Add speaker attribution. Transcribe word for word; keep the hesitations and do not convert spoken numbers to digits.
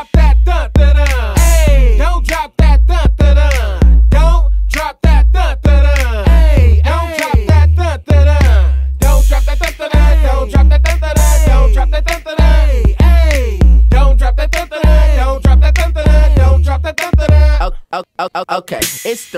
Speaker 1: drop that dun dun dun. Hey, don't drop that dun dun dun. Don't drop that dun dun dun. Hey, don't drop that dun dun dun. Don't drop that dun dun dun. Don't drop that dun dun dun. Don't drop that dun dun dun. Hey, don't drop that dun dun dun. Don't drop that dun dun dun. Don't drop that dun dun dun.
Speaker 2: Okay, okay, it's the